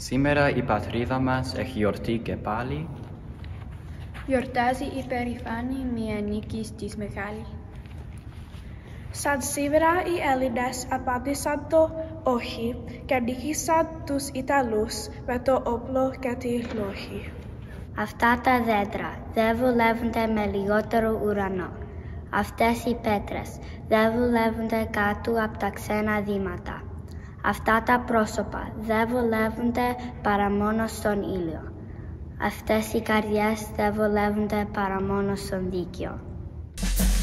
Σήμερα η πατρίδα μας έχει γιορτή και πάλι. Γιορτάζει η περηφάνη μία νίκη της μεγάλη. Σαν σήμερα οι Έλληνες απάντησαν το όχι και νίκησαν τους Ιταλούς με το όπλο και τη λόχη. Αυτά τα δέντρα δεν βουλεύονται με λιγότερο ουρανό. Αυτές οι πέτρες δεν βουλεύονται κάτω από τα ξένα δήματα. Αυτά τα πρόσωπα δεν βολεύονται παρά μόνο στον ήλιο. Αυτές οι καρδιές δεν βολεύονται παρά μόνο στον δίκαιο.